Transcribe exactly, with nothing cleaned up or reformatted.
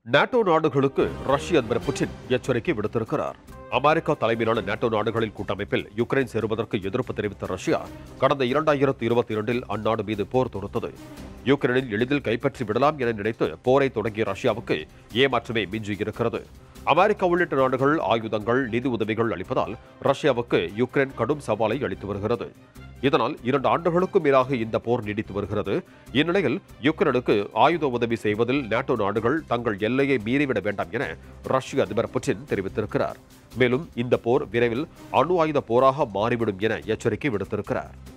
NATO நாடுகளுக்கு ரஷ்ய அதிபர் புட்டின் எச்சரிக்கை விடுத்திருக்கிறார். அமெரிக்கா தலைமையிலான நாட்டோ நாடுகளின் கூட்டமைப்பில் யுக்ரைன் சேருவதற்கு எதிர்ப்பு தெரிவித்த ரஷ்யா கடந்த இரண்டாயிரத்து இருபத்தி இரண்டில் அந்நாடு மீது போர் தொடுத்தது. யுக்ரைனில் எளிதில் கைப்பற்றி விடலாம் என நினைத்து போரை தொடங்கிய ரஷ்யாவுக்கு ஏமாற்றமே மிஞ்சியிருக்கிறது. அமெரிக்கா உள்ளிட்ட நாடுகள் ஆயுதங்கள், நிதி உதவிகள் அளிப்பதால் ரஷ்யாவுக்கு யுக்ரைன் கடும் சவாலை அளித்து வருகிறது. இதனால் இரண்டு ஆண்டுகளுக்கும் மேலாக இந்த போர் நீடித்து வருகிறது. இந்நிலையில் யுக்ரைனுக்கு ஆயுத உதவி செய்வதில் நாட்டோ நாடுகள் தங்கள் எல்லையை மீறிவிட வேண்டாம் என ரஷ்ய அதிபர் புட்டின் தெரிவித்திருக்கிறார். மேலும் இந்த போர் விரைவில் அணு ஆயுத போராக மாறிவிடும் என எச்சரிக்கை விடுத்திருக்கிறார்.